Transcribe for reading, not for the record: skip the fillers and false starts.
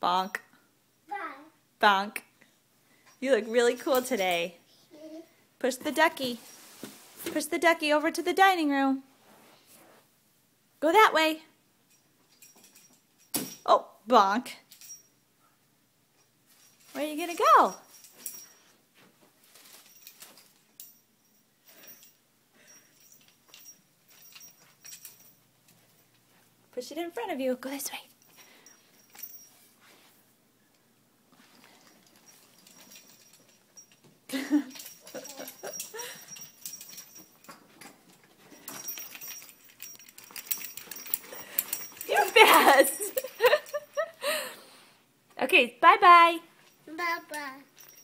Bonk. Bonk. You look really cool today. Push the ducky. Push the ducky over to the dining room. Go that way. Oh, bonk. Where are you going to go? Push it in front of you. Go this way. You're fast. Okay, bye-bye.